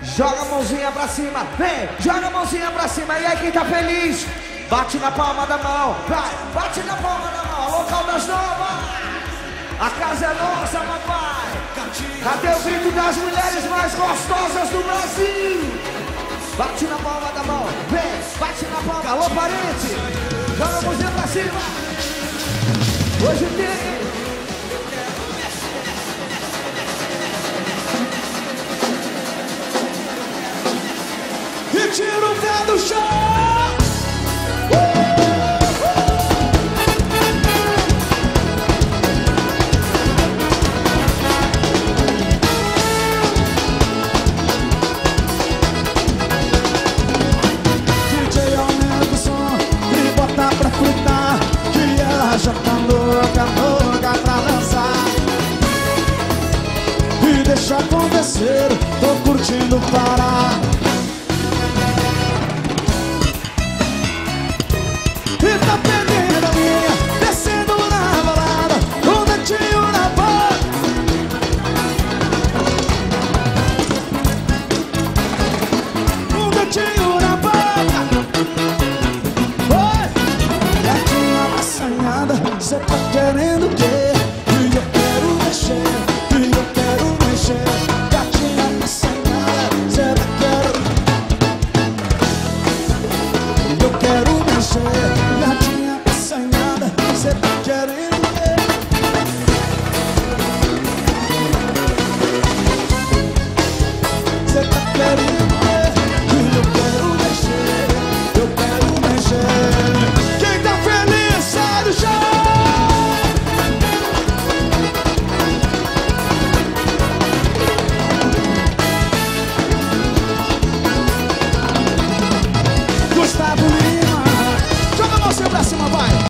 Joga a mãozinha pra cima, vem, joga a mãozinha pra cima. E aí quem tá feliz, bate na palma da mão. Vai, bate na palma da mão. Alô, Caldas Novas, a casa é nossa, papai. Cadê o grito das mulheres mais gostosas do Brasil? Bate na palma da mão, vem, bate na palma. Alô, parente, joga a mãozinha pra cima. Hoje tem... E tira o pé do chão. DJ aumenta o som e bota pra fritar, que ela já tá louca pra dançar. E deixa acontecer, tô curtindo parar.